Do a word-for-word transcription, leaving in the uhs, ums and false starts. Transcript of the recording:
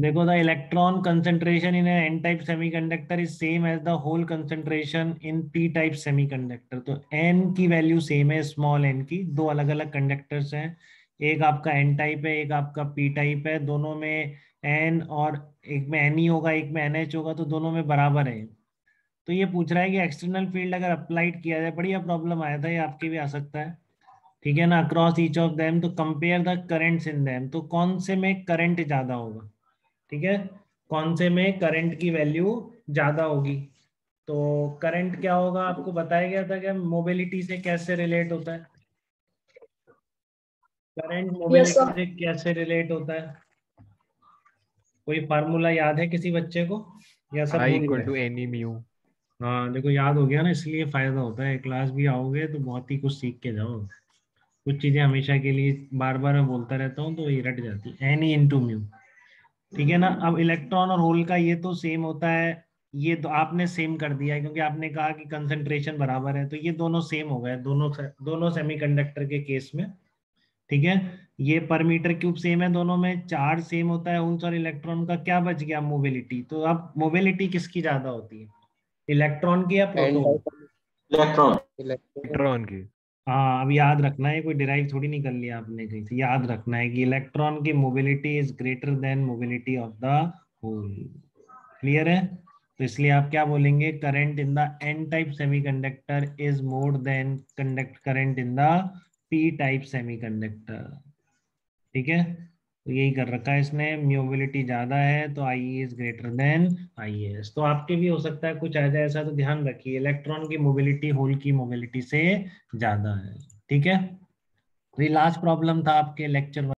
देखो, the electron concentration in N type semiconductor is same as the hole concentration in P type semiconductor. तो N की value same है, small N की। दो अलग अलग कंडक्टर्स हैं, एक आपका एन टाइप है, एक आपका पी टाइप है। दोनों में एन, और एक में एन ई होगा, एक में एन एच होगा, तो दोनों में बराबर है। तो ये पूछ रहा है कि एक्सटर्नल फील्ड अगर अप्लाइड किया जाए, बढ़िया प्रॉब्लम आया था, ये आपके भी आ सकता है, ठीक है ना। अक्रॉस ईच ऑफ देम, तो compare the currents in them, तो कौन से में करंट ज्यादा होगा, ठीक है, कौन से में करंट की वैल्यू ज्यादा होगी। तो करंट क्या होगा, आपको बताया गया था कि मोबिलिटी से कैसे रिलेट होता है, करंट यस मोबिलिटी सर। से कैसे रिलेट होता है। कोई फार्मूला याद है किसी बच्चे को, या सब आई भूल इक्वल गए। टू एनी म्यू। हाँ देखो, याद हो गया ना, इसलिए फायदा होता है, क्लास भी आओगे तो बहुत ही कुछ सीख के जाओ। कुछ चीजें हमेशा के लिए बार बार मैं बोलता रहता हूँ तो ये रट जाती है, एन ई इंटू म्यू, ठीक है ना। अब इलेक्ट्रॉन और होल का ये तो सेम होता है, ये तो आपने सेम कर दिया है क्योंकि आपने कहा कि कंसंट्रेशन बराबर है, तो ये दोनों सेम हो गए, दोनों दोनों सेमीकंडक्टर के केस में, ठीक है। ये पर मीटर क्यूब सेम है दोनों में, चार्ज सेम होता है होल्स और इलेक्ट्रॉन का। क्या बच गया, मोबिलिटी। तो अब मोबिलिटी किसकी ज्यादा होती है, इलेक्ट्रॉन की या N proton. Type electron electron. Electron की। हाँ, अब याद रखना है, कोई डिराइव थोड़ी नहीं कर लिया आपने कहीं से, याद रखना है कि इलेक्ट्रॉन की mobility is greater than mobility of the hole. Clear है। तो इसलिए आप क्या बोलेंगे, current in the N type semiconductor is more than conduct current in the P type semiconductor, ठीक है। तो यही कर रखा है इसने, मोबिलिटी ज्यादा है तो I is greater than I S. तो आपके भी हो सकता है कुछ आ जाए ऐसा, तो ध्यान रखिए, इलेक्ट्रॉन की मोबिलिटी होल की मोबिलिटी से ज्यादा है, ठीक है। तो ये लास्ट प्रॉब्लम था आपके लेक्चर